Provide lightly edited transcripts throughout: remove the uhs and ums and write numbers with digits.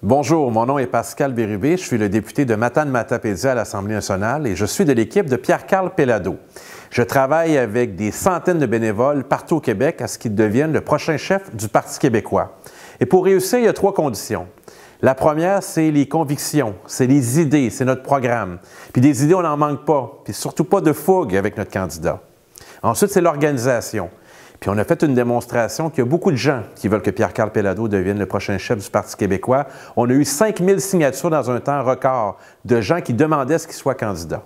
Bonjour, mon nom est Pascal Bérubé, je suis le député de Matane-Matapédia à l'Assemblée nationale et je suis de l'équipe de Pierre-Carl Péladeau. Je travaille avec des centaines de bénévoles partout au Québec à ce qu'il devienne le prochain chef du Parti québécois. Et pour réussir, il y a 3 conditions. La première, c'est les convictions, c'est les idées, c'est notre programme. Puis des idées, on n'en manque pas, puis surtout pas de fougue avec notre candidat. Ensuite, c'est l'organisation. Puis on a fait une démonstration qu'il y a beaucoup de gens qui veulent que Pierre-Carl Péladeau devienne le prochain chef du Parti québécois. On a eu 5000 signatures dans un temps record de gens qui demandaient ce qu'il soit candidat.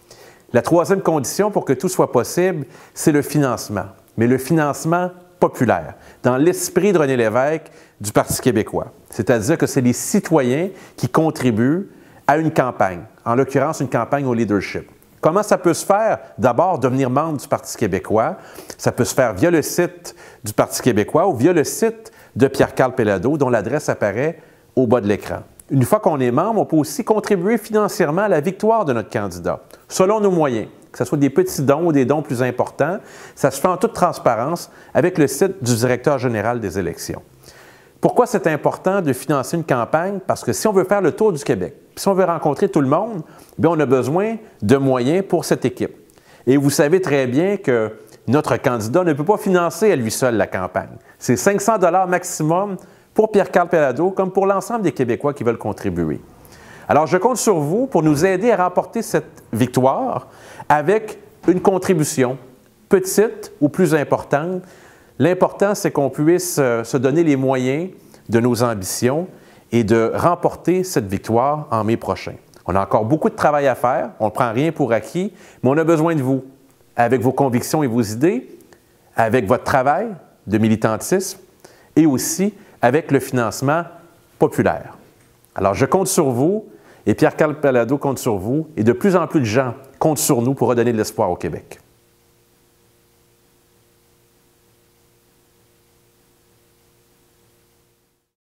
La troisième condition pour que tout soit possible, c'est le financement. Mais le financement populaire, dans l'esprit de René Lévesque du Parti québécois. C'est-à-dire que c'est les citoyens qui contribuent à une campagne, en l'occurrence une campagne au leadership. Comment ça peut se faire? D'abord, devenir membre du Parti québécois. Ça peut se faire via le site du Parti québécois ou via le site de Pierre-Carl Péladeau, dont l'adresse apparaît au bas de l'écran. Une fois qu'on est membre, on peut aussi contribuer financièrement à la victoire de notre candidat, selon nos moyens, que ce soit des petits dons ou des dons plus importants. Ça se fait en toute transparence avec le site du directeur général des élections. Pourquoi c'est important de financer une campagne? Parce que si on veut faire le tour du Québec, si on veut rencontrer tout le monde, bien, on a besoin de moyens pour cette équipe. Et vous savez très bien que notre candidat ne peut pas financer à lui seul la campagne. C'est 500 $ maximum pour Pierre-Carl Péladeau, comme pour l'ensemble des Québécois qui veulent contribuer. Alors, je compte sur vous pour nous aider à remporter cette victoire avec une contribution, petite ou plus importante. L'important, c'est qu'on puisse se donner les moyens de nos ambitions et de remporter cette victoire en mai prochain. On a encore beaucoup de travail à faire, on ne prend rien pour acquis, mais on a besoin de vous, avec vos convictions et vos idées, avec votre travail de militantisme et aussi avec le financement populaire. Alors, je compte sur vous et Pierre-Carl Péladeau compte sur vous et de plus en plus de gens comptent sur nous pour redonner de l'espoir au Québec.